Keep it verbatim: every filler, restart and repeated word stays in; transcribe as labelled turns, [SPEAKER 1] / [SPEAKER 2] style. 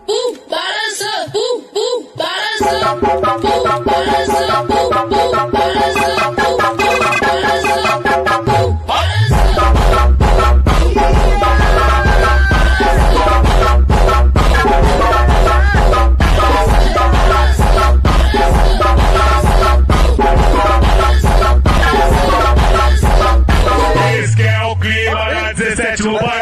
[SPEAKER 1] Uh Balaso, uh uh Balaso, uh Balaso, uh uh Balaso, uh uh Balaso, uh
[SPEAKER 2] Esse que é o clima na dezessete no bairro.